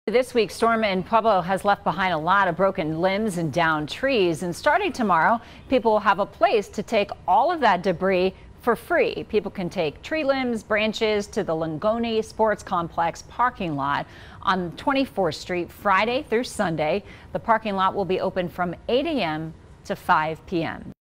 This week's storm in Pueblo has left behind a lot of broken limbs and downed trees. And starting tomorrow, people will have a place to take all of that debris for free. People can take tree limbs, branches to the Lingoni Sports Complex parking lot on 24th Street Friday through Sunday. The parking lot will be open from 8 a.m. to 5 p.m.